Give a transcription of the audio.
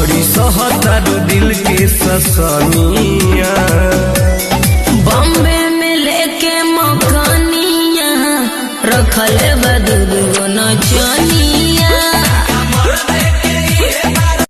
बड़ी सहतारू दिल के ससनिया। बॉम्बे में लेके मकानिया रखले